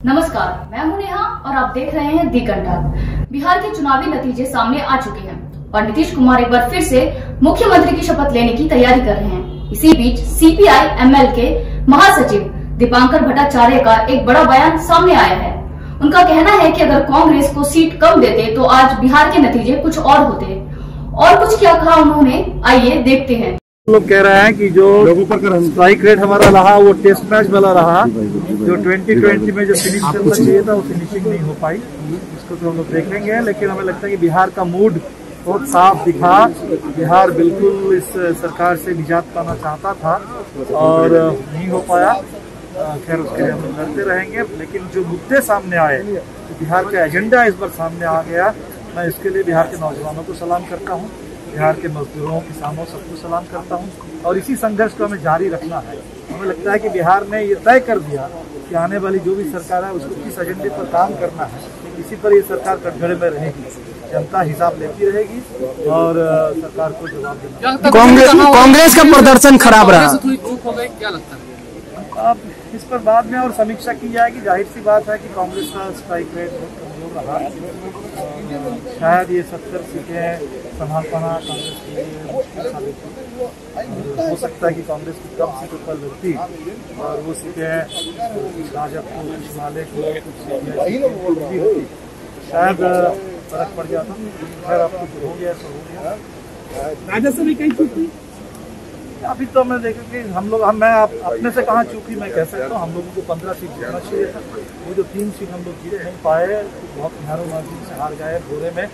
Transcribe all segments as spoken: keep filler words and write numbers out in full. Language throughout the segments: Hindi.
नमस्कार, मैं हूं नेहा और आप देख रहे हैं दी घंटा। बिहार के चुनावी नतीजे सामने आ चुके हैं और नीतीश कुमार एक बार फिर से मुख्यमंत्री की शपथ लेने की तैयारी कर रहे हैं। इसी बीच सीपीआई एमएल के महासचिव दीपांकर भट्टाचार्य का एक बड़ा बयान सामने आया है। उनका कहना है कि अगर कांग्रेस को सीट कम देते तो आज बिहार के नतीजे कुछ और होते। और कुछ क्या कहा उन्होंने, आइए देखते हैं। लोग कह रहे हैं कि जो स्ट्राइक रेट हमारा रहा वो टेस्ट मैच वाला रहा, जो ट्वेंटी ट्वेंटी में जो फिनिश करना चाहिए था वो फिनिशिंग नहीं हो पाई। इसको तो हम लोग देख लेंगे, लेकिन हमें लगता है कि बिहार का मूड बहुत साफ दिखा। बिहार बिल्कुल इस सरकार से निजात पाना चाहता था और नहीं हो पाया। खैर उसके लिए हम लोग लड़ते रहेंगे, लेकिन जो मुद्दे सामने आए, तो बिहार का एजेंडा इस बार सामने आ गया। मैं इसके लिए बिहार के नौजवानों को सलाम करता हूँ, बिहार के मजदूरों, किसानों, सबको सलाम करता हूं। और इसी संघर्ष को हमें जारी रखना है। हमें लगता है कि बिहार ने ये तय कर दिया कि आने वाली जो भी सरकार है उसको किस एजेंडे पर काम करना है, इसी पर ये सरकार कटघरे में रहेगी। जनता हिसाब लेती रहेगी और सरकार को जवाब देना। कांग्रेस कांग्रेस का प्रदर्शन खराब रहा, क्या लगता है? अब इस पर बाद में और समीक्षा की जाएगी। जाहिर सी बात है कि कांग्रेस का स्ट्राइक रेट बहुत कमजोर रहा। शायद ये सत्तर सीटें संभाल पाना कांग्रेस के लिए मुश्किल साबित थी। हो सकता है कि कांग्रेस की कम सीटों पर लड़ती और वो सीटें कुछ राजपुर, कुछ माले को, कुछ सीटें शायद फर्क पड़ जाता। खैर अब कुछ हो गया सो हो गया। राजस्व में कहीं छूट अभी तो मैं देखा कि हम लोग हम मैं आप, अपने से कहाँ चूकी मैं कह सकता हूँ। हम लोगों को पंद्रह सीट जीतना चाहिए था। वो जो तीन सीट हम लोग जीत नहीं पाए, बहुत नैरो मार्जिन से हार गए भोरे में।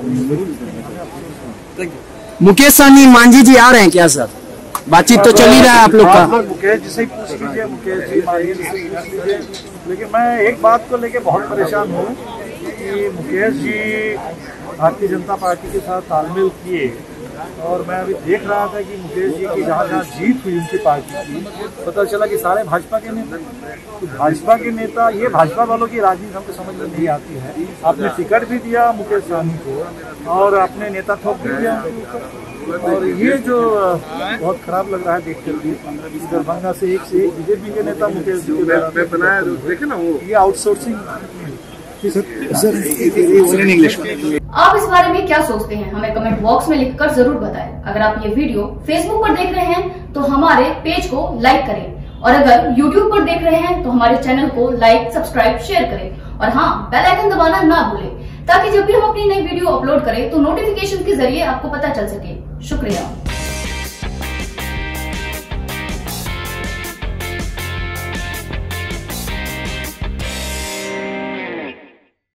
मुकेश सहनी मांझी जी आ रहे हैं क्या सर? बातचीत तो चल ही रहा है आप लोग का। मुकेश जी से ही पूछ लीजिए, मुकेश जी मांझी जी से पूछ लीजिए। लेकिन मैं एक बात को लेके बहुत परेशान हूँ कि मुकेश जी भारतीय जनता पार्टी के साथ तालमेल किए और मैं अभी देख रहा था कि मुकेश जी की जहाँ जहाँ जीत हुई उनकी पार्टी की, पता चला कि सारे भाजपा के नेता। तो भाजपा के नेता, ये भाजपा वालों की राजनीति हमको समझ में नहीं आती है। आपने टिकट भी दिया मुकेश सहनी को और आपने नेता थोप भी दिया और ये जो बहुत खराब लग रहा है देख कर। दरभंगा से एक से एक बीजेपी के नेता मुकेश जी के बनाया, देखे ना वो, ये आउटसोर्सिंग। आप इस बारे में क्या सोचते हैं, हमें कमेंट बॉक्स में लिखकर जरूर बताएं। अगर आप ये वीडियो फेसबुक पर देख रहे हैं तो हमारे पेज को लाइक करें और अगर यूट्यूब पर देख रहे हैं तो हमारे चैनल को लाइक, सब्सक्राइब, शेयर करें और हाँ, बेल आइकन दबाना ना भूलें ताकि जब भी हम अपनी नई वीडियो अपलोड करें तो नोटिफिकेशन के जरिए आपको पता चल सके। शुक्रिया।